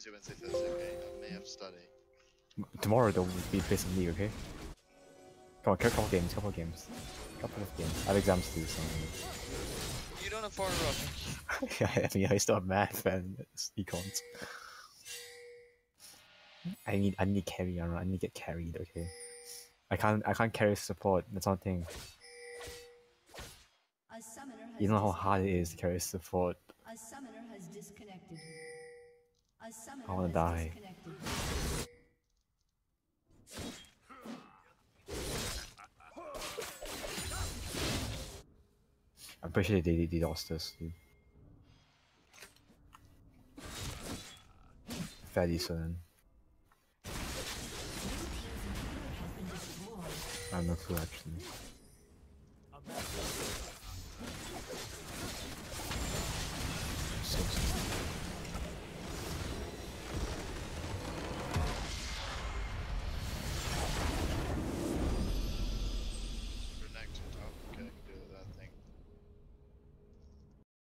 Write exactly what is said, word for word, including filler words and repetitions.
Tuesday, Wednesday, Thursday, okay? I may have to study. Tomorrow they'll be facing me, okay? Come on, couple games, couple games. Couple of games. I have exams to do, so... You don't have foreign Russian. Yeah, I mean, I still have math and econs. I need, I need carry, I need to get carried, okay? I can't, I can't carry support, that's one thing. A summoner has You know how hard it is to carry support. A summoner has disconnected. A summoner I wanna has die. disconnected. I'm pretty sure they, they lost this, dude. Fairly soon. I have no clue actually.